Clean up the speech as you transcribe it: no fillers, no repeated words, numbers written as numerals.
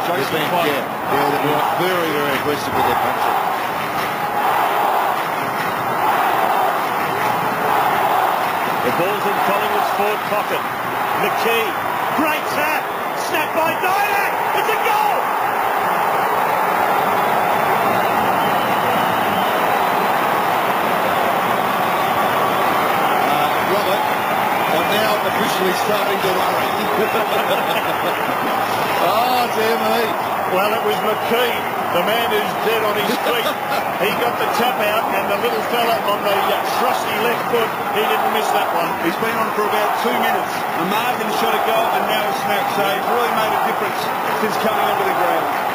Jason Clark. Yeah, they've been very, very aggressive with their punching. The ball's in Collingwood's forward pocket. McKee, great tap, snap by Didak, it's a goal! Robert, I'm now officially starting to worry. Oh, dear me. Well, it was McKee, the man who's dead on his feet. He got the tap out, and the little fella on the trusty left foot, he didn't miss that one. He's been on for about 2 minutes. A margin shot a goal, and now a smack. So he's really made a difference since coming onto the ground.